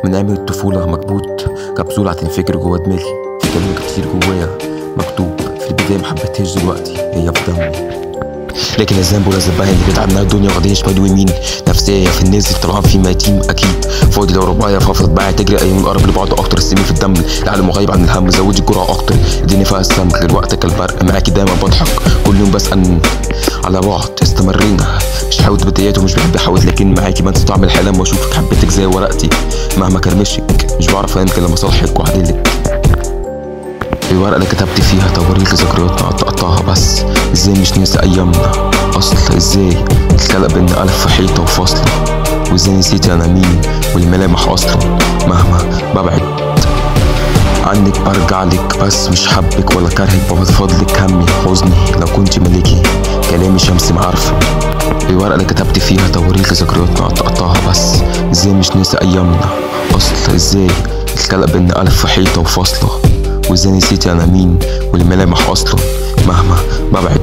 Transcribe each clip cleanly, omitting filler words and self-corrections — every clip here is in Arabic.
من أيام الطفولة مكبوت كبسولة هتنفجر جوا دماغي. في كلمة كتير جوايا مكتوب في البداية محبتهاش دلوقتي هي في دمي. لكن الذنب ولا الزباين اللي بيتعبنا الدنيا واخدين شمال ويمين. نفسية في الناس اللي طلعان في ميتين أكيد. فاضي لو رباية فافضل بقى تجري أيام القرب لبعض أكتر. السمين في الدم العالم مغيب عن الهم. زودي الجرعة أكتر اديني فيها السمك للوقت كالبرق. معاكي دايما بضحك كل يوم بسأل على بعض استمرينا. مش حاولت بدايات ومش بحب احاول لكن معاكي بنسى طعم الحلم واشوفك حبيتك زي ورقتي مهما كرمشك. مش بعرف انام لما اصالحك واعدلك. الورقة اللي كتبت فيها توريك ذكرياتنا قطعتها بس ازاي مش ناسي ايامنا. اصل ازاي اتخلق بينا الف حيطة وفاصلة. وازاي نسيتي انا مين والملامح اصلا. مهما ببعد عنك برجع لك بس مش حبك ولا كرهك. بفضلك همي حزني لو كنت ملكي كلامي شمس معارفة. الورقة اللي كتبت فيها توريك ذكرياتنا قطعتها بس ازاي مش ناسي ايامنا. اصل ازاي اتخلق بينا الف حيطة وفاصلة. وازاي نسيتي انا مين والملامح اصلا. مهما ببعد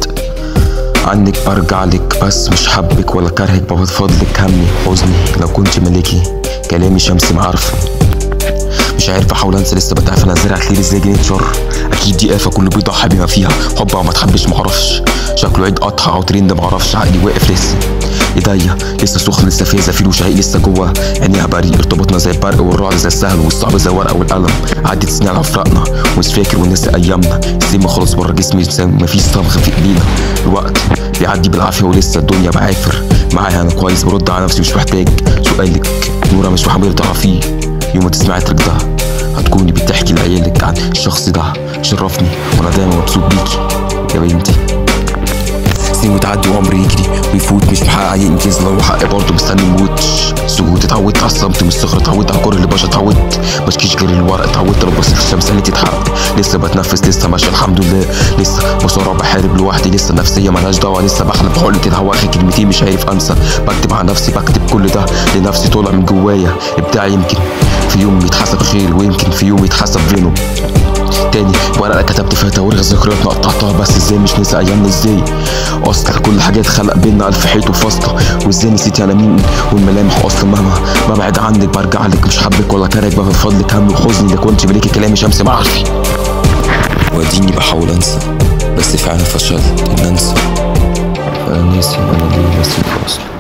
عنك برجع لك بس مش حبك ولا كرهك. بفضلك همي حزني لو كنت ملكي كلامي شمس معارفة. مش عارف احاول انسى لسه بتعرف انا زرع خير ازاي جنيت شر. اكيد دي آفة كله بيضحي بما فيها. حب او ما تحبش معرفش شكله عيد قطع او ترند معرفش. عقلي واقف لسه ايديا لسه سخن لسه فيها زفير وشهيق لسه جوا عينيها بريء. ارتبطنا زي البرق والرعد زي السهل والصعب زي الورقه والقلم. عدت سنين على فراقنا ومش فاكر وناسي ايامنا. السم خلص بره جسمي زي مفيش صمغ في ايدينا. الوقت بيعدي بالعافيه ولسه الدنيا بعافر معاها. انا كويس برد على نفسي مش محتاج سؤالك. نورة مش محمل تعرفيه يوم ما تسمعي التراك ده هتكوني بتحكي لعيالك عن الشخص ده. شرفني وانا دايما مبسوط بيكي يا بنتي. سنين وتعدي وعمري يجري ويفوت مش محقق ينجز لو حقي برضه مستني موت. سكوت اتعودت على الصمت من الصغر. اتعودت على كل اللي باشا. اتعودت مشكيش غير الورق. اتعودت لو بصيت الشمس اللي تتحقق. لسه بتنفس لسه ماشي الحمد لله. لسه بصارع بحارب لوحدي. لسه نفسيه ملهاش دعوه. لسه بحلم بحقنة الهوا اخر كلمتين مش عارف انسى. بكتب على نفسي بكتب كل ده لنفسي طالع من جوايا ابداع. يمكن في يوم يتحسب خير ويمكن في يوم يتحسب فينوم. تاني ورقة كتبت فيها تواريخ ذكرياتنا قطعتها بس ازاي مش ناسي ايامنا. ازاي اصل كل حاجة اتخلق بينا الف حيط وفاصلة. وازاي نسيتي انا مين والملامح اصلا. مهما ببعد عنك برجع لك مش حبك ولا كارهك. بفضلك همي وحزني اللي كنت مليكي كلامي شمس معرفي. واديني بحاول انسى بس فعلا فشلت ان انسى. انا ناسي انا ليه ناسي اصلا.